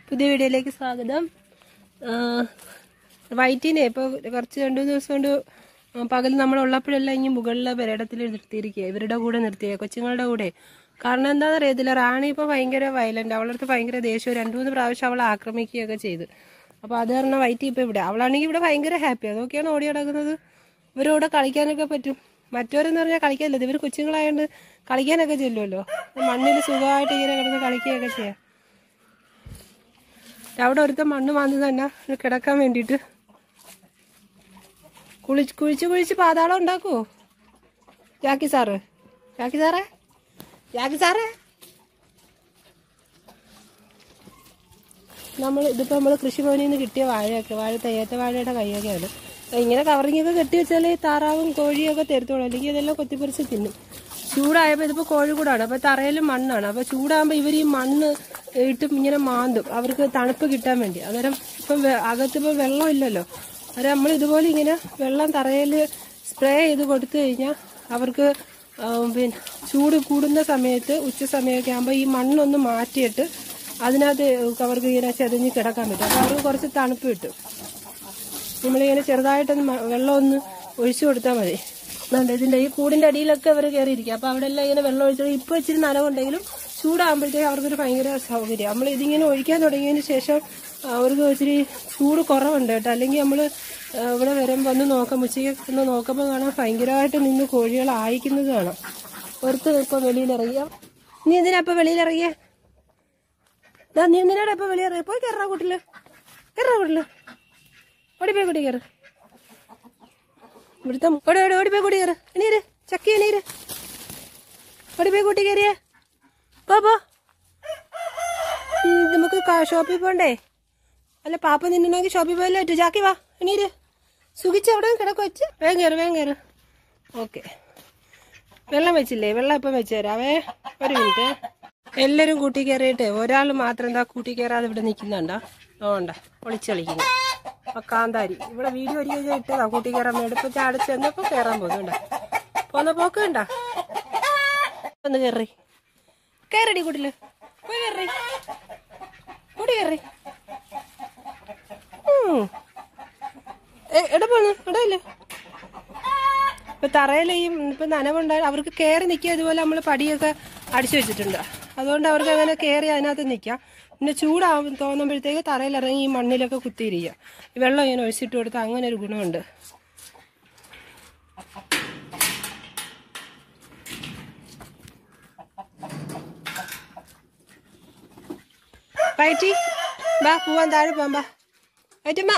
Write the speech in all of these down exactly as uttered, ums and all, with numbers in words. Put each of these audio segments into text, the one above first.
പുതിയ വീഡിയോയിലേക്ക് സ്വാഗതം. വൈറ്റിനെ ഇപ്പോൾ കുറച്ച് രണ്ടു മൂന്ന് ദിവസം കൊണ്ട് പകൽ നമ്മളുള്ളപ്പോഴെല്ലാം ഇനി മുകളിലെ പെരടത്തിൽ നിർത്തിയിരിക്കുക, ഇവരുടെ കൂടെ നിർത്തിയ കൊച്ചുങ്ങളുടെ കൂടെ. കാരണം എന്താണെന്ന് അറിയത്തില്ല, റാണി ഇപ്പോൾ ഭയങ്കര വയലന്റ്, അവളടുത്ത് ഭയങ്കര ദേഷ്യം. രണ്ടു മൂന്ന് പ്രാവശ്യം അവളെ ആക്രമിക്കുകയൊക്കെ ചെയ്ത്. അപ്പോൾ അത് കാരണം വൈറ്റി ഇപ്പോൾ ഇവിടെ, അവളാണെങ്കിൽ ഇവിടെ ഭയങ്കര ഹാപ്പി. അതൊക്കെയാണ് ഓടി നടക്കുന്നത്. ഇവരോടെ കളിക്കാനൊക്കെ പറ്റും. മറ്റവരെന്ന് പറഞ്ഞാൽ കളിക്കാനില്ല, ഇവർ കൊച്ചുങ്ങളായതുകൊണ്ട് കളിക്കാനൊക്കെ ചെല്ലുമല്ലോ. മണ്ണിൽ സുഖമായിട്ട് ഇങ്ങനെ കിടന്ന് കളിക്കുകയൊക്കെ ചെയ്യാം. അവിടെ ഒരുത്ത മണ്ണ് മാന്തി തന്നെ കിടക്കാൻ വേണ്ടിയിട്ട് കുളിച്ച് കുഴിച്ച് കുഴിച്ച് പാതാളം ഉണ്ടാക്കുവോ ജാക്കി സാറ്? ജാക്കി സാറേ ജാക്കി സാറേ നമ്മൾ ഇതിപ്പോൾ നമ്മൾ കൃഷിഭവനിൽ നിന്ന് കിട്ടിയ വാഴയൊക്കെ, വാഴ തയ്യാത്ത വാഴയുടെ കൈയൊക്കെയാണ്. ഇങ്ങനെ കവറിങ്ങൊക്കെ കെട്ടി വെച്ചാൽ താറാവും കോഴിയൊക്കെ തരുത്തോളൂ, അല്ലെങ്കിൽ ഇതെല്ലാം കൊത്തിപ്പറിച്ച് തിന്നും. ചൂടായപ്പോൾ ഇതിപ്പോൾ കോഴിക്കൂടാണ്, അപ്പോൾ തറയിലും മണ്ണാണ്. അപ്പോൾ ചൂടാകുമ്പോൾ ഇവർ ഈ മണ്ണ് ഇട്ട് ഇങ്ങനെ മാന്തും, അവർക്ക് തണുപ്പ് കിട്ടാൻ വേണ്ടി. അന്നേരം ഇപ്പം അകത്തിപ്പോൾ വെള്ളം ഇല്ലല്ലോ, അന്നേരം നമ്മൾ ഇതുപോലെ ഇങ്ങനെ വെള്ളം തറയിൽ സ്പ്രേ ചെയ്ത് കൊടുത്തു കഴിഞ്ഞാൽ അവർക്ക് പിന്നെ ചൂട് കൂടുന്ന സമയത്ത് ഉച്ച സമയമൊക്കെ ആകുമ്പോൾ ഈ മണ്ണൊന്ന് മാറ്റിയിട്ട് അതിനകത്ത് അവർക്ക് ഇങ്ങനെ ചെതഞ്ഞ് കിടക്കാൻ പറ്റും. അപ്പോൾ അവർക്ക് കുറച്ച് തണുപ്പ് കിട്ടും. നമ്മളിങ്ങനെ ചെറുതായിട്ടൊന്ന് വെള്ളം ഒന്ന് ഒഴിച്ചു കൊടുത്താൽ മതി. അതുകൊണ്ട് ഇതിൻ്റെ ഈ കൂടിൻ്റെ അടിയിലൊക്കെ അവർ കയറിയിരിക്കും. അപ്പോൾ അവിടെ എല്ലാം ഇങ്ങനെ വെള്ളം ഒഴിച്ചാൽ ഇപ്പോൾ ഇച്ചിരി നനവുണ്ടെങ്കിലും ചൂടാകുമ്പോഴത്തേക്ക് അവർക്കൊരു ഭയങ്കര സൗകര്യം. നമ്മൾ ഇതിങ്ങനെ ഒഴിക്കാൻ തുടങ്ങിയതിന് ശേഷം അവർക്ക് ഇച്ചിരി ചൂട് കുറവുണ്ട് കേട്ടോ. അല്ലെങ്കിൽ നമ്മൾ ഇവിടെ വരുമ്പോൾ ഒന്ന് നോക്കാം, ഉച്ചയ്ക്ക് ഒന്ന് നോക്കുമ്പോൾ കാണാം ഭയങ്കരമായിട്ട് നിന്ന് കോഴികൾ ആയിക്കുന്നത് കാണാം. ഒരുത്ത് ഇപ്പോൾ വെളിയിലിറങ്ങിയ നീ എന്തിനാ ഇപ്പോൾ വെളിയിലിറങ്ങിയ നീ എന്തിനാടാ ഇപ്പോൾ വെളിയിറങ്ങിയ? പോയി കയറാ കൂട്ടില്, കയറാ കൂട്ടില്, ഓടിപ്പോയി കൂട്ടി കയറ്. ഇവിടുത്തെ ഓടി ഓടി ഓടിപ്പോയി കൂട്ടി കയറ്. എണീര് ചക്കി, എണീര്, ഓടിപ്പോയി കൂട്ടി കയറിയേ. പോ പോ, നമുക്ക് ഷോപ്പിൽ പോണ്ടേ? അല്ല പാപ്പ നിന്നെങ്കിൽ ഷോപ്പിൽ പോയല്ലേ പറ്റൂ. ജാക്കി വാ, എണീര്, സുഖിച്ച് അവിടെ കിടക്ക് വെച്ച് വേഗം കയറ്, വേഗം കയറ്. ഓക്കെ, വെള്ളം വെച്ചില്ലേ? വെള്ളം ഇപ്പം വെച്ച് തരാവേ, ഒരു മിനിറ്റ്. എല്ലാവരും കൂട്ടി കയറിയിട്ട് ഒരാൾ മാത്രം എന്താ കൂട്ടി കയറാതെ ഇവിടെ നിൽക്കുന്നുണ്ടോ? ഓണ്ട ഒളിച്ച് കളിക്കുന്നു. അപ്പൊ കാന്താരി ഇവിടെ വീഡിയോ ഒരു കഴിഞ്ഞാൽ ഇട്ടതാ കൂട്ടി കയറാൻ വേണ്ടി. ഇപ്പൊ ചാടിച്ച് എന്നപ്പോ കയറാൻ പോകുന്നുണ്ട, പോന്ന പോക്ക് കണ്ട. ഒന്ന് കയറി കയറടി കൂട്ടില്, പോയി കയറി കൂട്ടി കയറി. എടാ പോന്ന് ഇടയില്ലേ? ഇപ്പൊ തറയിൽ ഈ ഇപ്പൊ നനവുണ്ടായി അവർക്ക് കയറി നിൽക്കുക. ഇതുപോലെ നമ്മൾ പടിയൊക്കെ അടിച്ചു വെച്ചിട്ടുണ്ട്, അതുകൊണ്ട് അവർക്ക് അങ്ങനെ കയറി അതിനകത്ത് നിൽക്കാം. പിന്നെ ചൂടാവും തോന്നുമ്പോഴത്തേക്ക് തറയിലിറങ്ങി ഈ മണ്ണിലൊക്കെ കുത്തിയിരിക്കുക. ഈ വെള്ളം ഇങ്ങനെ ഒഴിച്ചിട്ട് കൊടുത്താൽ അങ്ങനെ ഒരു ഗുണമുണ്ട്. വൈറ്റി ബാ പോവാൻ, താഴെ പോവാൻ ബാ വൈറ്റമ്മ.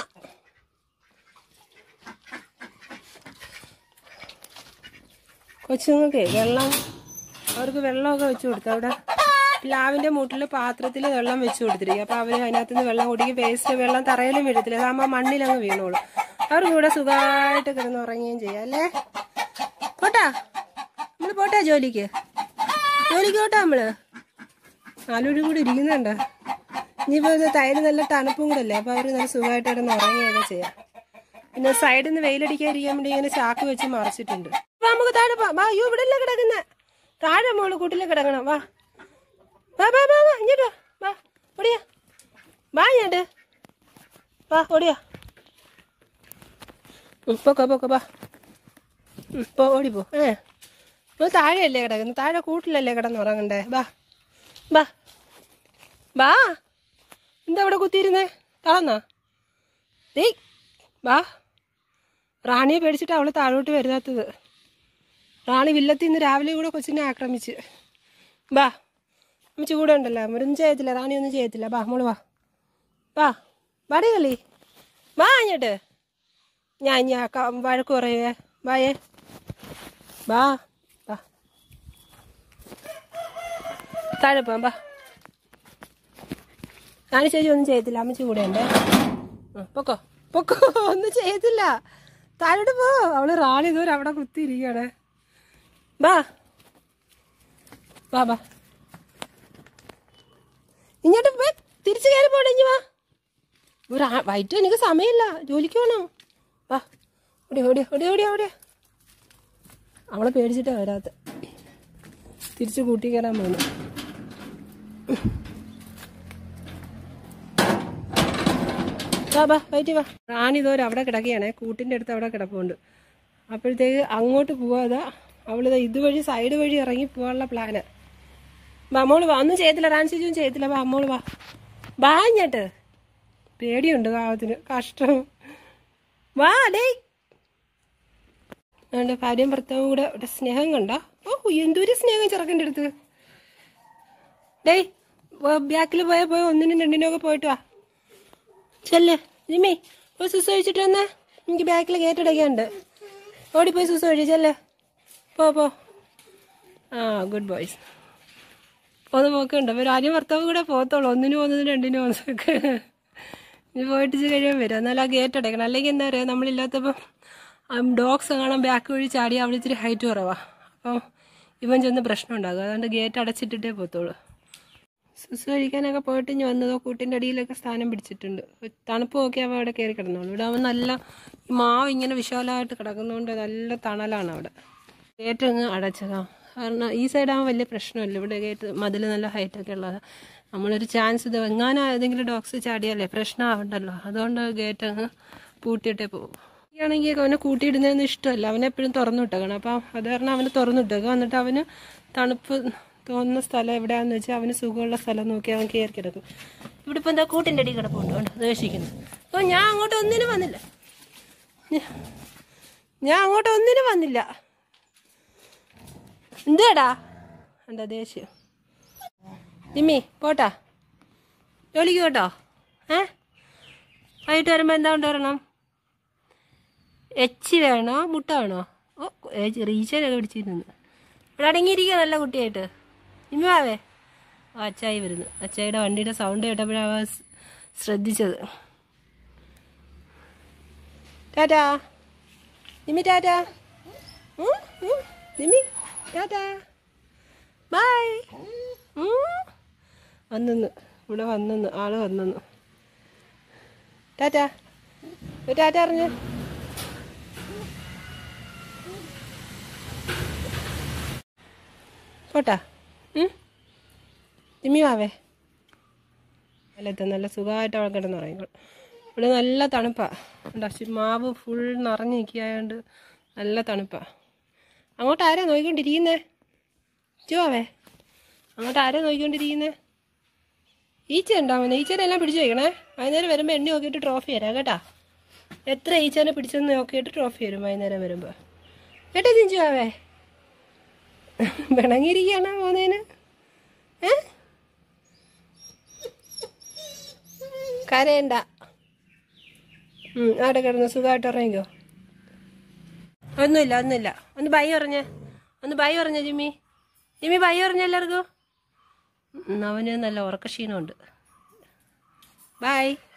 കൊച്ചുങ്ങൾക്ക് വെള്ളം, അവർക്ക് വെള്ളമൊക്കെ വെച്ച് കൊടുത്തു. അവിടെ പ്ലാവിന്റെ മൂട്ടിൽ പാത്രത്തിൽ വെള്ളം വെച്ച് കൊടുത്തിരിക്കും. അപ്പൊ അവര് അതിനകത്ത് നിന്ന് വെള്ളം കുടിക്കും. വേസ്റ്റ് വെള്ളം തറയിലും വീഴത്തില്ല, അതാകുമ്പോൾ മണ്ണിലങ്ങ് വീണോളൂ. അവർക്ക് കൂടെ സുഖമായിട്ട് കിടന്ന് ഉറങ്ങുകയും ചെയ്യാം അല്ലേ? പോട്ടാ നമ്മള്, പോട്ടാ ജോലിക്ക്, ജോലിക്ക് പോട്ടാ നമ്മള്. നാലുപേരും കൂടി ഇരിക്കുന്നുണ്ട്. ഇനിയിപ്പോ തൈര് നല്ല തണുപ്പും കൂടെ അല്ലേ, അപ്പൊ അവര് നല്ല സുഖമായിട്ട് കിടന്ന് ഉറങ്ങുകയൊക്കെ ചെയ്യാം. പിന്നെ സൈഡിൽ നിന്ന് വെയിലടിക്കാതിരിക്കാൻ വേണ്ടി ഇങ്ങനെ ചാക്ക് വെച്ച് മറിച്ചിട്ടുണ്ട്. അപ്പൊ നമുക്ക് താഴെ വാ. അയ്യോ ഇവിടെ അല്ലേ കിടക്കുന്ന, താഴെ മോള് കൂട്ടില് കിടക്കണം. വാ വാ വാ വാ വാ ഇങ്ങോട്ട് വാ, ഓടിയാ വാ, ഇങ്ങോട്ട് വാ, ഓടിയാ. പൊക്കോ പൊക്കോ വാ, ഇപ്പൊ ഓടിപ്പോ. ഏ നമ്മൾ താഴെയല്ലേ കിടക്കുന്നത്, താഴെ കൂട്ടിലല്ലേ കിടന്നുറങ്ങണ്ടേ? വാ വാ വാ. എന്താ ഇവിടെ കുത്തിയിരുന്നേ? തളന്നാ? ദേ വാ. റാണിയെ പേടിച്ചിട്ട് അവള് താഴോട്ട് വരുതാത്തത്. റാണി വില്ലത്തിൽ നിന്ന് രാവിലെ കൂടെ കൊച്ചിനെ ആക്രമിച്ച്. വാ, അമ്മച്ചി കൂടെ ഉണ്ടല്ലോ, ഒന്നും ചെയ്യത്തില്ല, റാണി ഒന്നും ചെയ്യത്തില്ല. വാ മോള് വാ വാ, വാടി കളി വാ ഇങ്ങോട്ട്. ഞാൻ ഞാൻ വഴക്ക് പറയുവേ, വായേ വാ വാ, താഴെ പോവാം വാ. റാണി ചേച്ചി ഒന്നും ചെയ്യത്തില്ല, അമ്മച്ചി കൂടെ ഉണ്ട്. പൊക്കോ പൊക്കോ, ഒന്നും ചെയ്യത്തില്ല, താഴോട്ട് പോ. അവള് റാണി ഇതുവരെ അവിടെ കുത്തിയിരിക്കുകയാണ്. വാ വാ വാ, ഇങ്ങോട്ട് പോയി തിരിച്ചു കയറി പോണേ. ഇഞ്ഞി വാ, ഒരു വൈകിട്ട് എനിക്ക് സമയമില്ല, ജോലിക്ക് പോകണം. വാ ഓടിയ ഓടിയ ഓടിയ ഓടിയ ഓടിയ. അവളെ പേടിച്ചിട്ടാ വരാത്ത, തിരിച്ചു കൂട്ടി കയറാൻ പോകുന്നു. വാ ബാ വൈറ്റി വാ. റാണിതോരം അവിടെ കിടക്കുകയാണേ, കൂട്ടിൻ്റെ അടുത്ത് അവിടെ കിടപ്പുണ്ട്. അപ്പോഴത്തേക്ക് അങ്ങോട്ട് പോവാതെ അവളിത് ഇതുവഴി സൈഡ് വഴി ഇറങ്ങി പോകാനുള്ള പ്ലാന്. വാ അമ്മോള് വാ. ഒന്നും ചെയ്യത്തില്ല, റാൻസിജും ചെയ്യത്തില്ല. വാ അമ്മോള് വാ. വാ ഇങ്ങോട്ട്. പേടിയുണ്ട് കാവത്തിന്, കഷ്ടം. വാ ഡേ. അതുകൊണ്ട് ഭാര്യയും ഭർത്താവും കൂടെ ഇവിടെ സ്നേഹം കണ്ടോ? ഓ എന്തൊരു സ്നേഹം ചെറുക്കൻ്റെ അടുത്ത്. ഡേയ് ബാക്കിൽ പോയാൽ പോയി ഒന്നിനും രണ്ടിനും ഒക്കെ പോയിട്ട് വാ. ചെല്ലേ ജിമ്മി പോയി സുസു കഴിച്ചിട്ട് വന്നേ. എനിക്ക് ബാക്കിൽ ഗേറ്റ് അടയ്ക്കാനുണ്ട്. ഓടിപ്പോയി സുസു കഴി ചെല്ലേ. പോ പോ. ആ ഗുഡ് ബോയ്സ്. പോന്ന് പോക്കുണ്ട്. അപ്പോൾ ആദ്യം ഭർത്താവ് കൂടെ പോകത്തുള്ളൂ. ഒന്നിനും ഒന്നിനും രണ്ടിനും ഒന്നൊക്കെ ഇനി പോയിട്ട് കഴിയാൻ വരും. എന്നാലും ആ ഗേറ്റ് അടയ്ക്കണം. അല്ലെങ്കിൽ എന്താ പറയുക, നമ്മളില്ലാത്തപ്പം ഡോഗ്സ് കാണാൻ ബാക്ക് വഴി ചാടി അവിടെ ഇച്ചിരി ഹൈറ്റ് കുറവാണ്. അപ്പം ഇവൻ ചെന്ന് പ്രശ്നം ഉണ്ടാകും. അതുകൊണ്ട് ഗേറ്റ് അടച്ചിട്ടിട്ടേ പോകത്തുള്ളൂ. സുസു കഴിക്കാനൊക്കെ പോയിട്ട് ഇനി വന്നതോ കൂട്ടിൻ്റെ അടിയിലൊക്കെ സ്ഥാനം പിടിച്ചിട്ടുണ്ട്. തണുപ്പ് നോക്കി അവൻ അവിടെ കയറി കിടന്നോളൂ. ഇവിടെ അവൻ നല്ല മാവ് ഇങ്ങനെ വിശാലമായിട്ട് കിടക്കുന്നതുകൊണ്ട് നല്ല തണലാണ് അവിടെ. ഗേറ്റ് അങ്ങ് അടച്ചേക്കാം. കാരണം ഈ സൈഡാകുമ്പോൾ വലിയ പ്രശ്നമില്ല. ഇവിടെ ഗേറ്റ് മതിൽ നല്ല ഹൈറ്റൊക്കെ ഉള്ളത്. നമ്മളൊരു ചാൻസ് ഇത് എങ്ങാനും ഏതെങ്കിലും ഡോഗ്സ് ചാടിയാലേ പ്രശ്നമാവണ്ടല്ലോ. അതുകൊണ്ട് ഗേറ്റ് അങ്ങ് പൂട്ടിയിട്ടേ പോകും. ആണെങ്കിൽ അവനെ കൂട്ടിയിടുന്നതൊന്നും ഇഷ്ടമല്ല. അവനെപ്പോഴും തുറന്നു വിട്ടേക്കണം. അപ്പം അത് കാരണം അവന് തുറന്നു വിട്ടേക്കും. എന്നിട്ട് അവന് തണുപ്പ് തോന്നുന്ന സ്ഥലം എവിടെയാണെന്ന് വെച്ചാൽ അവന് സുഖമുള്ള സ്ഥലം നോക്കി അവൻ കയറി കിടക്കും. ഇവിടെ ഇപ്പം എന്താ കൂട്ടിൻ്റെ അടി കിടപ്പുണ്ട് കൊണ്ട് ദേഷിക്കുന്നു. അപ്പോൾ ഞാൻ അങ്ങോട്ട് ഒന്നിനും വന്നില്ല. ഞാൻ അങ്ങോട്ട് ഒന്നിനും വന്നില്ല. എന്താടാ എന്താ ദേഷ്യം? ജിമ്മി പോട്ടാ ജോലിക്ക് കേട്ടോ. ഏ വൈകിട്ട് വരുമ്പോൾ എന്താ കൊണ്ടുവരണം? എച്ചി വേണോ മുട്ട വേണോ? ഓ റീച്ചനൊക്കെ പിടിച്ചിരുന്നു. ഇവിടെ അടങ്ങിയിരിക്കുക നല്ല കുട്ടിയായിട്ട്. ഇമ്മാവേ അച്ചായി വരുന്നു. അച്ചായിയുടെ വണ്ടിയുടെ സൗണ്ട് കേട്ടപ്പോഴാണ് ശ്രദ്ധിച്ചത്. Tata Nimmi. Tata Nimmi. Tata bye. വന്നു ഇവിടെ വന്നു ആള് വന്നു. ടാറ്റാ ടാറ്റ അറിഞ്ഞ. പോട്ടാ ജിമ്മി വാവേ. അല്ലത്തെ നല്ല സുഖമായിട്ട് അവിടെ കിടന്ന് പറയുമ്പോൾ ഇവിടെ നല്ല തണുപ്പാണ്. മാവ് ഫുൾ നിറഞ്ഞ് നിൽക്കുകയായതുകൊണ്ട് നല്ല തണുപ്പാണ്. അങ്ങോട്ട് ആരാ നോക്കിക്കൊണ്ടിരിക്കുന്നേ? ചുവാവേ അങ്ങോട്ട് ആരാ നോക്കിക്കൊണ്ടിരിക്കുന്നേ? ഈച്ച ഉണ്ടാവുന്നത്. ഈച്ചനെല്ലാം പിടിച്ചു വയ്ക്കണേ. വൈകുന്നേരം വരുമ്പോൾ എണ്ണി നോക്കിയിട്ട് ട്രോഫി തരാം കേട്ടാ. എത്ര ഈച്ചനെ പിടിച്ചെന്ന് നോക്കിയിട്ട് ട്രോഫി വരും വൈകുന്നേരം വരുമ്പോൾ കേട്ടോ. ചിഞ്ചുവാവേ പിണങ്ങിയിരിക്കുകയാണോ പോകുന്നതിന്? ഏ കരയണ്ട. അവിടെ കിടന്ന് സുഖമായിട്ട് ഉറങ്ങിക്കോ. ഒന്നുമില്ല ഒന്നുമില്ല. ഒന്ന് ബൈ പറഞ്ഞേ. ഒന്ന് ബൈ പറഞ്ഞേ ജിമ്മി. ജിമ്മി ബൈ പറഞ്ഞ എല്ലാവർക്കും. അവന് നല്ല ഉറക്കക്ഷീണമുണ്ട്. ബൈ.